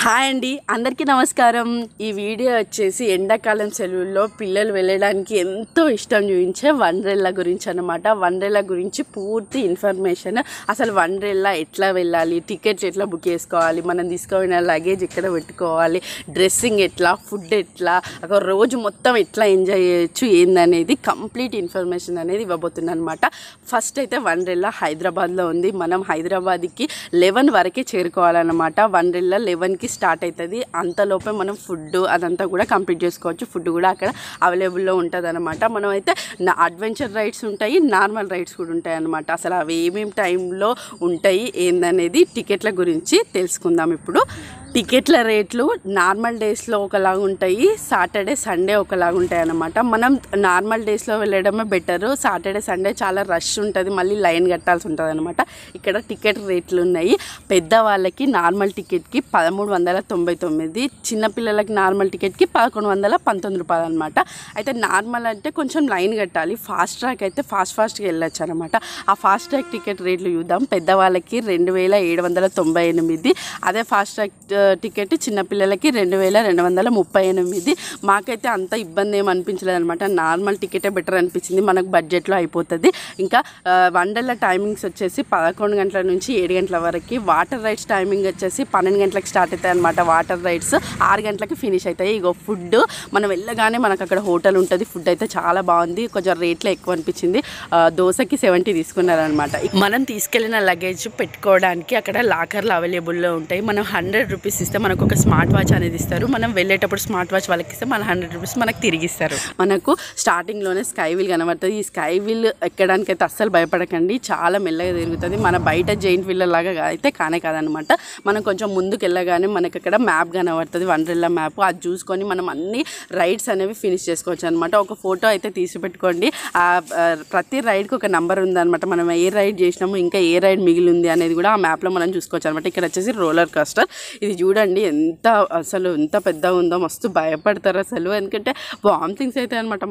Hi అండి, అందరికీ నమస్కారం. ఈ వీడియో వచ్చేసి ఎండాకాలం సెలవుల్లో పిల్లలు వెళ్ళడానికి ఎంతో ఇష్టం చూపించే వండర్లా గురించి అనమాట. వండర్లా గురించి పూర్తి ఇన్ఫర్మేషన్, అసలు వండర్లా ఎట్లా వెళ్ళాలి, టికెట్స్ ఎట్లా బుక్ చేసుకోవాలి, మనం తీసుకున్న లగేజ్ ఎక్కడ పెట్టుకోవాలి, డ్రెస్సింగ్ ఎట్లా, ఫుడ్ ఎట్లా, ఒక రోజు మొత్తం ఎట్లా ఎంజాయ్ చేయొచ్చు ఏందనేది కంప్లీట్ ఇన్ఫర్మేషన్ అనేది ఇవ్వబోతున్నాను అనమాట. ఫస్ట్ అయితే వండర్లా హైదరాబాద్లో ఉంది. మనం హైదరాబాద్కి 11 వరకే చేరుకోవాలన్నమాట. వండర్లా 11కి స్టార్ట్ అవుతుంది. అంతలోపే మనం ఫుడ్ అదంతా కూడా కంప్లీట్ చేసుకోవచ్చు. ఫుడ్ కూడా అక్కడ అవైలబుల్లో ఉంటుంది అనమాట. మనం అయితే అడ్వెంచర్ రైడ్స్ ఉంటాయి, నార్మల్ రైడ్స్ కూడా ఉంటాయి అనమాట. అసలు అవి ఏమేమి టైంలో ఉంటాయి ఏందనేది టికెట్ల గురించి తెలుసుకుందాం ఇప్పుడు. టికెట్ల రేట్లు నార్మల్ డేస్లో ఒకలాగా ఉంటాయి, సాటర్డే సండే ఒకలాగా ఉంటాయి అన్నమాట. మనం నార్మల్ డేస్లో వెళ్ళడమే బెటరు. సాటర్డే సండే చాలా రష్ ఉంటుంది, మళ్ళీ లైన్ కట్టాల్సి ఉంటుంది అనమాట. ఇక్కడ టికెట్ రేట్లు ఉన్నాయి. పెద్దవాళ్ళకి నార్మల్ టికెట్కి 1399, చిన్నపిల్లలకి నార్మల్ టికెట్కి 1119 రూపాయలు అనమాట. అయితే నార్మల్ అంటే కొంచెం లైన్ కట్టాలి, ఫాస్ట్ ట్రాక్ అయితే ఫాస్ట్గా వెళ్ళొచ్చు అనమాట. ఆ ఫాస్ట్ ట్రాక్ టికెట్ రేట్లు చూద్దాం. పెద్దవాళ్ళకి 2798, అదే ఫాస్ట్ ట్రాక్ టికెట్ చిన్నపిల్లలకి 2238. మాకైతే అంత ఇబ్బంది ఏమి అనిపించలేదు అనమాట. నార్మల్ టికెటే బెటర్ అనిపించింది, మనకు బడ్జెట్లో అయిపోతుంది. ఇంకా వండర్లా టైమింగ్స్ వచ్చేసి 11 గంటల నుంచి 7 గంటల వరకు. వాటర్ రైడ్స్ టైమింగ్ వచ్చేసి 12 గంటలకు స్టార్ట్ అవుతాయి అనమాట. వాటర్ రైడ్స్ 6 గంటలకి ఫినిష్ అవుతాయి. ఇగో ఫుడ్ మనం వెళ్ళగానే మనకు అక్కడ హోటల్ ఉంటుంది. ఫుడ్ అయితే చాలా బాగుంది, కొంచెం రేట్లో ఎక్కువ అనిపించింది. దోశకి 70 తీసుకున్నారనమాట. మనం తీసుకెళ్ళిన లగేజ్ పెట్టుకోవడానికి అక్కడ లాకర్లు అవైలబుల్లో ఉంటాయి. మనం 100 రూపీస్ ఇస్తే మనకు ఒక స్మార్ట్ వాచ్ అనేది ఇస్తారు. మనం వెళ్ళేటప్పుడు స్మార్ట్ వాచ్ వాళ్ళకి ఇస్తే మన 100 రూపీస్ మనకు తిరిగి ఇస్తారు. మనకు స్టార్టింగ్లోనే స్కై వీల్ కనబడుతుంది. ఈ స్కై వీల్ ఎక్కడానికి అయితే అస్సలు భయపడకండి, చాలా మెల్లగా తిరుగుతుంది. మన బయట జైంట్ వీల్ లాగా అయితే కాదనమాట. మనం కొంచెం ముందుకు వెళ్ళగానే మనకి అక్కడ మ్యాప్ కనబడుతుంది, వండర్లా మ్యాప్. అది చూసుకొని మనం అన్ని రైడ్స్ అనేవి ఫినిష్ చేసుకోవచ్చు అనమాట. ఒక ఫోటో అయితే తీసి పెట్టుకోండి. ప్రతి రైడ్కి ఒక నెంబర్ ఉందన్నమాట. మనం ఏ రైడ్ చేసినాము, ఇంకా ఏ రైడ్ మిగిలింది అనేది కూడా ఆ మ్యాప్లో మనం చూసుకోవచ్చు అనమాట. ఇక్కడ వచ్చేసి రోలర్ కోస్టర్. ఇది చూడండి ఎంత పెద్దగా ఉందో, మస్తు భయపడతారు అసలు. ఎందుకంటే వామిటింగ్స్ అయితే అనమాట.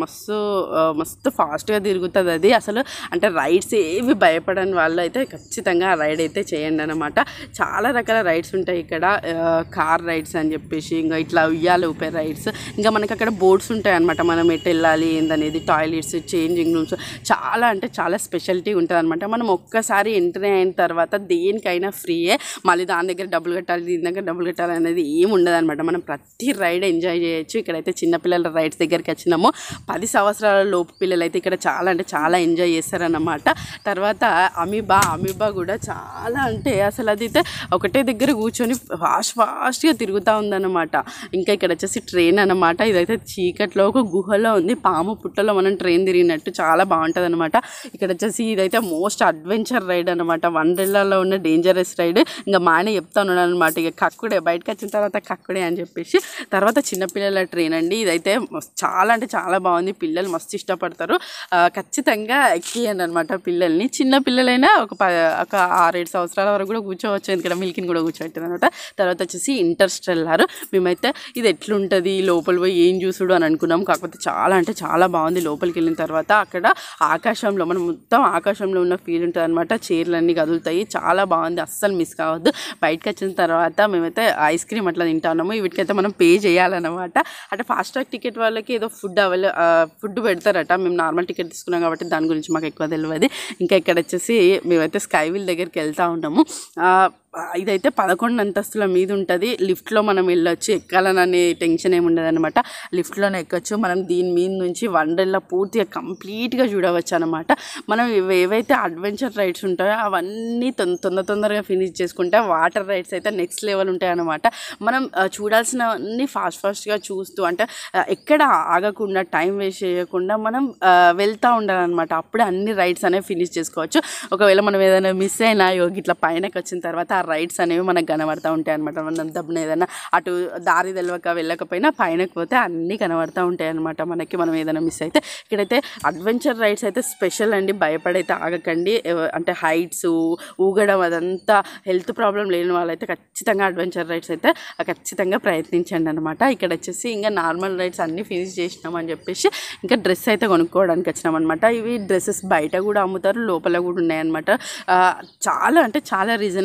మస్తు ఫాస్ట్గా తిరుగుతుంది అది. అసలు అంటే రైడ్స్ ఏవి భయపడని వాళ్ళు అయితే ఖచ్చితంగా ఆ రైడ్ అయితే చేయండి అనమాట. చాలా రకాల రైడ్స్ ఉంటాయి ఇక్కడ. కార్ రైడ్స్ అని చెప్పేసి, ఇంకా ఇట్లా ఉయ్యాల ఊపే రైడ్స్, ఇంకా మనకి అక్కడ బోర్డ్స్ ఉంటాయి అనమాట. మనం ఎటు వెళ్ళాలి ఏందనేది, టాయిలెట్స్, చేంజింగ్ రూమ్స్, చాలా అంటే చాలా స్పెషాలిటీ ఉంటుంది అనమాట. మనం ఒక్కసారి ఎంట్రీ అయిన తర్వాత దేనికైనా ఫ్రీయే. మళ్ళీ దాని దగ్గర డబ్బులు కట్టాలి, దీని దగ్గర డబ్బులు కట్టాలి అనేది ఏమి ఉండదు అనమాట. మనం ప్రతి రైడ్ ఎంజాయ్ చేయొచ్చు. ఇక్కడైతే చిన్నపిల్లల రైడ్స్ దగ్గరికి వచ్చినాము. 10 సంవత్సరాల లోపు పిల్లలు అయితే ఇక్కడ చాలా అంటే చాలా ఎంజాయ్ చేస్తారన్నమాట. తర్వాత అమీబా కూడా చాలా అంటే అసలు అది అయితే ఒకటే దగ్గర కూర్చొని ఫాస్ట్గా తిరుగుతూ ఉందన్నమాట. ఇంకా ఇక్కడ వచ్చేసి ట్రైన్ అనమాట. ఇదైతే చీకట్లో ఒక గుహలో ఉంది, పాము పుట్టలో మనం ట్రైన్ తిరిగినట్టు చాలా బాగుంటుంది అనమాట. ఇక్కడ వచ్చేసి ఇదైతే మోస్ట్ అడ్వెంచర్ రైడ్ అనమాట. వండర్లాలో ఉన్న డేంజరస్ రైడ్. ఇంకా మా ఆయన చెప్తా ఉన్నాడు అనమాట, ఇక కక్కుడే, బయటకు వచ్చిన తర్వాత కక్కుడే అని చెప్పేసి. తర్వాత చిన్నపిల్లల ట్రైన్ అండి. ఇదైతే చాలా అంటే చాలా బాగుంది, పిల్లలు మస్తు ఇష్టపడతారు. ఖచ్చితంగా ఎక్కియండి అనమాట పిల్లల్ని. చిన్న పిల్లలైనా ఒక 6-7 సంవత్సరాల వరకు కూడా కూర్చోవచ్చు, ఎందుకంటే మిల్కిని కూడా కూర్చోబెట్టారు అనమాట. తర్వాత వచ్చేసి ఇంటర్స్టెల్లార్. మేమైతే ఇది ఎట్లుంటుంది, లోపల పోయి ఏం చూసుడు అని అనుకున్నాం. కాకపోతే చాలా అంటే చాలా బాగుంది. లోపలికి వెళ్ళిన తర్వాత అక్కడ ఆకాశంలో మనం మొత్తం ఆకాశంలో ఉన్న ఫీల్ ఉంటుంది అనమాట. చైర్లన్నీ కదులుతాయి, చాలా బాగుంది, అస్సలు మిస్ కావద్దు. బయటకు వచ్చిన తర్వాత మేమైతే ఐస్ క్రీమ్ అట్లా తింటాము. వీటికైతే మనం పే చేయాలన్నమాట. అంటే ఫాస్ట్ ట్రాక్ టికెట్ వాళ్ళకి ఏదో ఫుడ్ పెడతారట. మేము నార్మల్ టికెట్ తీసుకున్నాం కాబట్టి దాని గురించి మాకు ఎక్కువ తెలియదు. ఇంకా ఇక్కడ వచ్చేసి మేమైతే స్కై వీల్ దగ్గరికి వెళ్తూ ఉంటాము. ఇదైతే 11 అంతస్తుల మీద ఉంటుంది. లిఫ్ట్లో మనం వెళ్ళొచ్చు, ఎక్కాలనే టెన్షన్ ఏమి ఉండదు అనమాట. లిఫ్ట్లోనే ఎక్కొచ్చు. మనం దీని మీద నుంచి వండర్లా పూర్తిగా కంప్లీట్గా చూడవచ్చు అనమాట. మనం ఏవైతే అడ్వెంచర్ రైడ్స్ ఉంటాయో అవన్నీ తొందరగా ఫినిష్ చేసుకుంటే, వాటర్ రైడ్స్ అయితే నెక్స్ట్ లెవెల్ ఉంటాయి అనమాట. మనం చూడాల్సినవన్నీ ఫాస్ట్గా చూస్తూ, అంటే ఎక్కడ ఆగకుండా టైం వేస్ట్ చేయకుండా మనం వెళ్తూ ఉండాలన్నమాట. అప్పుడే అన్ని రైడ్స్ అనేవి ఫినిష్ చేసుకోవచ్చు. ఒకవేళ మనం ఏదైనా మిస్ అయినా ఇట్లా పైనకి వచ్చిన తర్వాత రైడ్స్ అనేవి మనకు కనబడుతూ ఉంటాయి అనమాట. మనం దబ్బున ఏదైనా అటు దారి వెళ్ళకపోయినా పైనకి పోతే అన్నీ కనబడుతూ ఉంటాయి అనమాట మనకి, మనం ఏదైనా మిస్ అయితే. ఇక్కడైతే అడ్వెంచర్ రైడ్స్ అయితే స్పెషల్ అండి, భయపడైతే ఆగకండి. అంటే హైట్స్, ఊగడం అదంతా హెల్త్ ప్రాబ్లం లేని వాళ్ళైతే ఖచ్చితంగా అడ్వెంచర్ రైడ్స్ అయితే ఖచ్చితంగా ప్రయత్నించండి అనమాట. ఇక్కడ వచ్చేసి ఇంకా నార్మల్ రైడ్స్ అన్నీ ఫినిష్ చేసినామని చెప్పేసి ఇంకా డ్రెస్ అయితే కొనుక్కోవడానికి వచ్చినాం అనమాట. ఇవి డ్రెస్సెస్ బయట కూడా అమ్ముతారు, లోపల కూడా ఉన్నాయన్నమాట. చాలా అంటే చాలా రీజనబుల్ ప్రైస్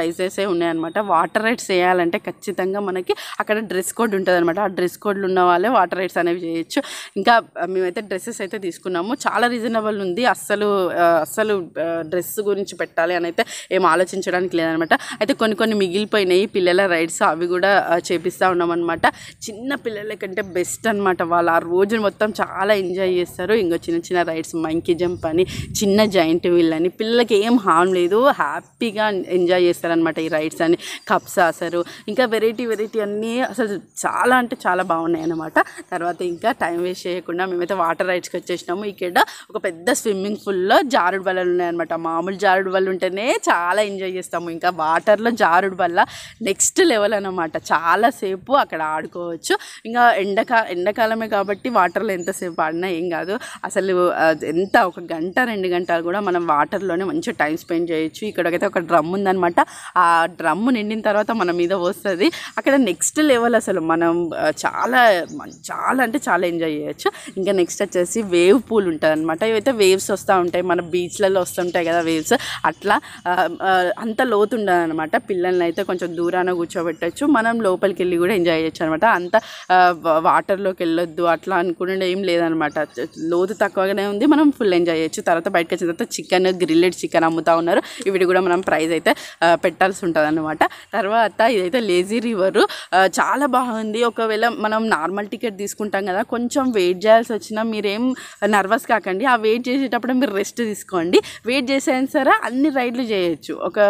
ప్రైజెసే ఉన్నాయన్నమాట. వాటర్ రైడ్స్ చేయాలంటే ఖచ్చితంగా మనకి అక్కడ డ్రెస్ కోడ్ ఉంటుంది అనమాట. ఆ డ్రెస్ కోడ్లు ఉన్న వాళ్ళే వాటర్ రైడ్స్ అనేవి చేయొచ్చు. ఇంకా మేమైతే డ్రెస్సెస్ అయితే తీసుకున్నాము. చాలా రీజనబుల్ ఉంది. అస్సలు డ్రెస్ గురించి పెట్టాలి అని అయితే ఏం ఆలోచించడానికి లేదనమాట. అయితే కొన్ని మిగిలిపోయినాయి పిల్లల రైడ్స్, అవి కూడా చేపిస్తూ ఉన్నామన్నమాట. చిన్న పిల్లల కంటే బెస్ట్ అనమాట. వాళ్ళు ఆ రోజు మొత్తం చాలా ఎంజాయ్ చేస్తారు. ఇంకో చిన్న రైడ్స్, మంకీ జంప్ అని, చిన్న జాయింట్ వీల్ అని, పిల్లలకి ఏం హార్మ్ లేదు, హ్యాపీగా ఎంజాయ్ చేస్తారనమాట ఈ రైడ్స్ అని. కప్స్ ఆసరు, ఇంకా వెరైటీ అన్నీ అసలు చాలా అంటే చాలా బాగున్నాయి అన్నమాట. తర్వాత ఇంకా టైం వేస్ట్ చేయకుండా మేమైతే వాటర్ రైడ్స్కి వచ్చేసినాము. ఇక్కడ ఒక పెద్ద స్విమ్మింగ్ పూల్లో జారుడు బల్లలు ఉన్నాయన్నమాట. మామూలు జారుడు బల్ల ఉంటేనే చాలా ఎంజాయ్ చేస్తాము, ఇంకా వాటర్లో జారుడు బల్ల నెక్స్ట్ లెవెల్ అన్నమాట. చాలాసేపు అక్కడ ఆడుకోవచ్చు. ఇంకా ఎండాకాలమే కాబట్టి వాటర్లో ఎంతసేపు ఆడినా ఏం కాదు. అసలు ఎంత ఒక గంట 2 గంటలు కూడా మనం వాటర్లోనే మంచిగా టైం స్పెండ్ చేయొచ్చు. ఇక్కడైతే ఒక డ్రమ్ ఉందన్నమాట. ఆ డ్రమ్ నిండిన తర్వాత మన మీద వస్తుంది. అక్కడ నెక్స్ట్ లెవెల్ అసలు మనం చాలా అంటే చాలా ఎంజాయ్ చేయొచ్చు. ఇంకా నెక్స్ట్ వచ్చేసి వేవ్ పూల్ ఉంటుంది అనమాట. ఇవైతే వేవ్స్ వస్తూ ఉంటాయి, మన బీచ్లలో వస్తుంటాయి కదా వేవ్స్, అట్లా అంత లోతు ఉండదు అనమాట. పిల్లల్ని అయితే కొంచెం దూరాన కూర్చోబెట్టచ్చు, మనం లోపలికి వెళ్ళి కూడా ఎంజాయ్ చేయొచ్చు అనమాట. అంత వాటర్లోకి వెళ్ళొద్దు అట్లా అనుకునే ఏం లేదనమాట. లోతు తక్కువగానే ఉంది, మనం ఫుల్ ఎంజాయ్ చేయొచ్చు. తర్వాత బయటకు వచ్చిన తర్వాత గ్రిల్లెడ్ చికెన్ అమ్ముతూ ఉన్నారు. ఇవి కూడా మనం ప్రైస్ అయితే పెట్టాల్సి ఉంటుంది అనమాట. తర్వాత ఇదైతే లేజీ రివర్, చాలా బాగుంది. ఒకవేళ మనం నార్మల్ టికెట్ తీసుకుంటాం కదా, కొంచెం వెయిట్ చేయాల్సి వచ్చినా మీరేం నర్వస్ కాకండి. ఆ వెయిట్ చేసేటప్పుడు మీరు రెస్ట్ తీసుకోండి. వెయిట్ చేసేది సరే అన్ని రైడ్లు చేయొచ్చు. ఒక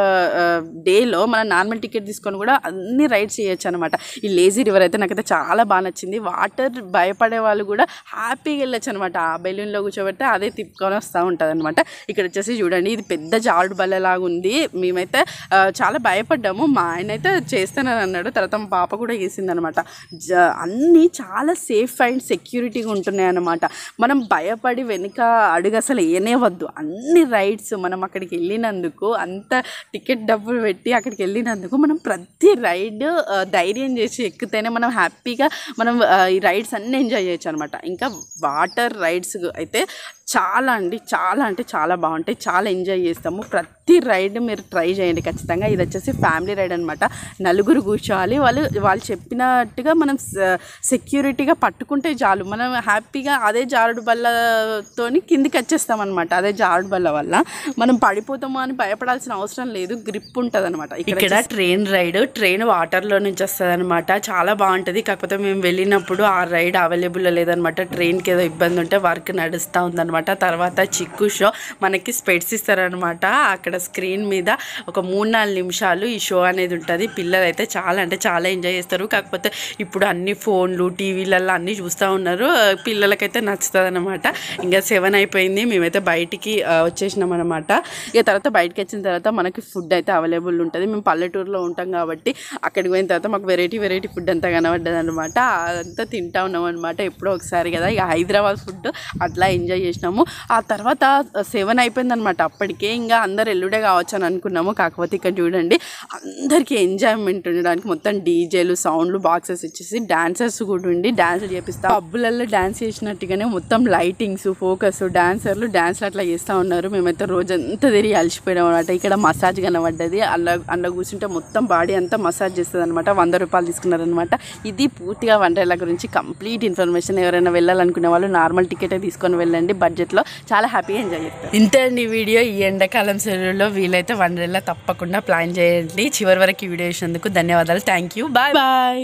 డేలో మనం నార్మల్ టికెట్ తీసుకొని కూడా అన్ని రైడ్స్ చేయొచ్చు అనమాట. ఈ లేజీ రివర్ అయితే నాకైతే చాలా బాగా నచ్చింది. వాటర్ భయపడే వాళ్ళు కూడా హ్యాపీగా వెళ్ళొచ్చు అనమాట. ఆ బెలూన్లో కూర్చోబెడితే అదే తిప్పుకొని వస్తూ ఉంటుంది అనమాట. ఇక్కడ వచ్చేసి చూడండి, ఇది పెద్ద జారుడు బల్లలాగా ఉంది. మేమైతే చాలా భయపడ్డాము. మా ఆయన అయితే చేస్తానని అన్నాడు. తర్వాత మా పాప కూడా వేసింది అనమాట. అన్నీ చాలా సేఫ్ అండ్ సెక్యూరిటీగా ఉంటున్నాయి అన్నమాట. మనం భయపడి వెనుక అడుగు అసలు వేయనేవద్దు. అన్ని రైడ్స్ మనం అక్కడికి వెళ్ళినందుకు, అంత టికెట్ డబ్బులు పెట్టి అక్కడికి వెళ్ళినందుకు మనం ప్రతి రైడ్ ధైర్యం చేసి ఎక్కితేనే మనం హ్యాపీగా మనం ఈ రైడ్స్ అన్నీ ఎంజాయ్ చేయొచ్చు అనమాట. ఇంకా వాటర్ రైడ్స్ అయితే చాలా అంటే చాలా బాగుంటాయి. చాలా ఎంజాయ్ చేస్తాము. ప్రతి రైడ్ మీరు ట్రై చేయండి ఖచ్చితంగా. ఇది వచ్చేసి ఫ్యామిలీ రైడ్ అనమాట. నలుగురు కూర్చోవాలి. వాళ్ళు చెప్పినట్టుగా మనం సెక్యూరిటీగా పట్టుకుంటే చాలు, మనం హ్యాపీగా అదే జారుడు బల్లతోని కిందికి వచ్చేస్తామన్నమాట. అదే జారుడు బల్ల వల్ల మనం పడిపోతామో అని భయపడాల్సిన అవసరం లేదు, గ్రిప్ ఉంటుంది అనమాట. ఇక్కడ ట్రైన్ రైడ్, ట్రైన్ వాటర్లో నుంచి వస్తుంది అనమాట. చాలా బాగుంటుంది. కాకపోతే మేము వెళ్ళినప్పుడు ఆ రైడ్ అవైలబుల్లో లేదనమాట. ట్రైన్కి ఏదో ఇబ్బంది ఉంటే వర్క్ నడుస్తూ ఉందన్నమాట. తర్వాత చిక్కు షో, మనకి స్పెట్స్ ఇస్తారనమాట. అక్కడ స్క్రీన్ మీద ఒక 3-4 నిమిషాలు ఈ షో అనేది ఉంటుంది. పిల్లలు అయితే చాలా అంటే చాలా ఎంజాయ్ చేస్తారు. కాకపోతే ఇప్పుడు అన్ని ఫోన్లు టీవీలలో అన్నీ చూస్తూ ఉన్నారు. పిల్లలకైతే నచ్చుతుంది అనమాట. ఇంకా 7 అయిపోయింది, మేమైతే బయటికి వచ్చేసినాం అనమాట. ఇక తర్వాత బయటకు వచ్చిన తర్వాత మనకి ఫుడ్ అయితే అవైలబుల్ ఉంటుంది. మేము పల్లెటూరులో ఉంటాం కాబట్టి అక్కడికి పోయిన తర్వాత మాకు వెరైటీ ఫుడ్ అంతా కనబడ్డది అనమాట. అదంతా తింటా ఉన్నాం అనమాట. ఎప్పుడో ఒకసారి కదా. ఇక హైదరాబాద్ ఫుడ్ అట్లా ఎంజాయ్ చేసినాము. ఆ తర్వాత 7 అయిపోయింది అనమాట. అప్పటికే ఇంకా అందరు ఎల్లుడే కావచ్చు అని అనుకున్నాము. కాకపోతే ఇక్కడ చూడండి, అందరికీ ఎంజాయ్మెంట్ ఉండడానికి మొత్తం డీజేలు, సౌండ్లు, బాక్సెస్ ఇచ్చేసి డాన్సర్స్ కూడా ఉండి డాన్సులు చేపిస్తాం. పబ్బులలో డాన్స్ చేసినట్టుగానే మొత్తం లైటింగ్స్, ఫోకస్, డాన్సర్లు అట్లా చేస్తూ ఉన్నారు. మేమైతే రోజంతా తిరిగి అలసిపోయాం అనమాట. ఇక్కడ మసాజ్ కనబడ్డది. అలా కూర్చుంటే మొత్తం బాడీ అంతా మసాజ్ చేస్తుంది అనమాట. 100 రూపాయలు తీసుకున్నారనమాట. ఇది పూర్తిగా వండర్లా గురించి కంప్లీట్ ఇన్ఫర్మేషన్. ఎవరైనా వెళ్ళాలనుకునే వాళ్ళు నార్మల్ టికెటే తీసుకొని వెళ్ళండి. బడ్జెట్లో చాలా హ్యాపీగా ఎంజాయ్ చేస్తారు. ఇంతే అండి వీడియో. ఈ ఎండాకాలం సెలవుల్లో వీలైతే వండర్లా తప్పకుండా ప్లాన్ చేయండి. చివరి వరకు ఈ వీడియో చూసినందుకు ధన్యవాదాలు. Thank you. బాయ్.